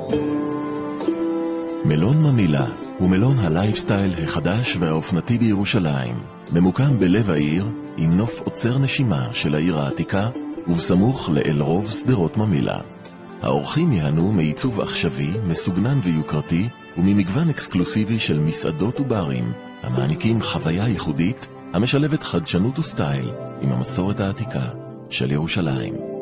מלון ממילא הוא מלון הלייפסטייל החדש והאופנתי בירושלים. ממוקם בלב העיר עם נוף עוצר נשימה של העיר העתיקה ובסמוך לאל רוב סדרות ממילא. האורחים יהנו מעיצוב עכשווי, מסוגנן ויוקרתי וממגוון אקסקלוסיבי של מסעדות וברים המעניקים חוויה ייחודית המשלבת חדשנות וסטייל עם המסורת העתיקה של ירושלים.